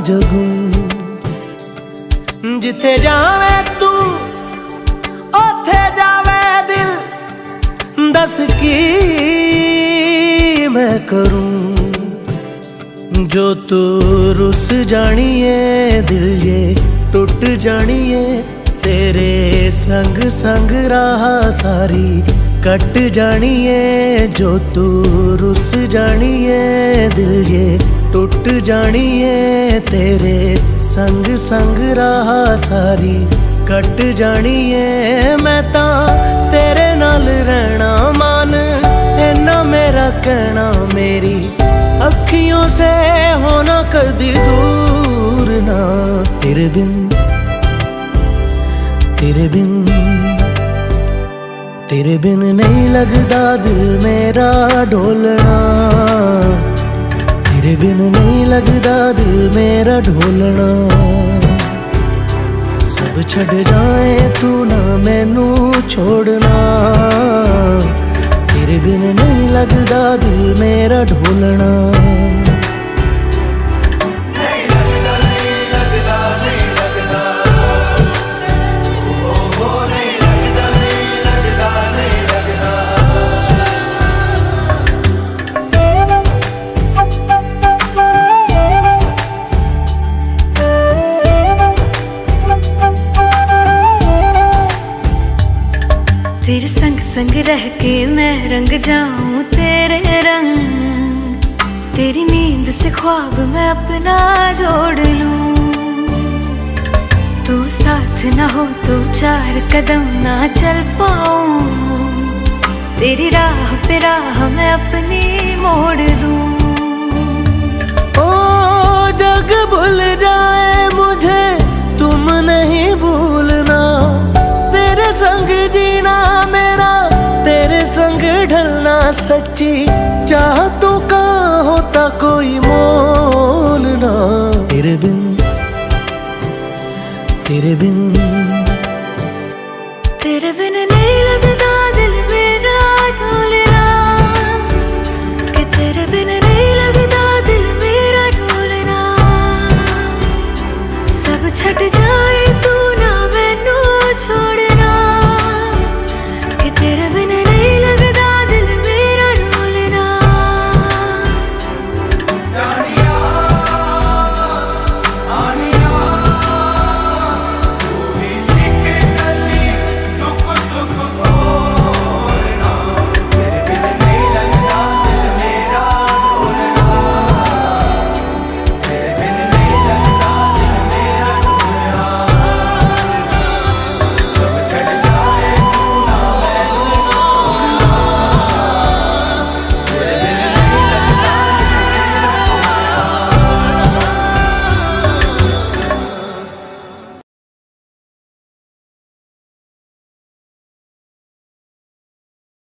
जगूं। जिथे जावे तू ओथे जावे दिल, दस की मैं करूं। जो तू रुस जानिए दिल ये टुट जानिए, तेरे संग संग राह सारी कट जानिए। जो तू रुस जानिए दिल ये टुट जानिए, तेरे संग संग राह सारी कट जानिए। मैं तां तेरे नाल रहना मान, इन्ना मेरा कहना, मेरी अखियों से होना कदी दूर ना। तेरे बिन तेरे बिन तेरे बिन नहीं लगदा दिल मेरा ढोलना। तेरे बिन नहीं लगदा दिल मेरा ढोलना। सब छड़ जाए तू ना मैनू छोड़ना। तेरे बिन नहीं लगदा दिल मेरा ढोलना। तेरे संग संग रह के मैं रंग जाऊं तेरे रंग। तेरी नींद से ख्वाब मैं अपना जोड़ लूं। तू साथ ना हो तो चार कदम ना चल पाऊं। तेरी राह पे राह मैं अपनी मोड़ दूं। ओ जग भूल जाए मुझे तुम नहीं भूलना। तेरे संग जीना मेरा, तेरे संग ढलना सच्ची चाहतों का होता कोई मोल ना। तेरे बिन तेरे बिन नहीं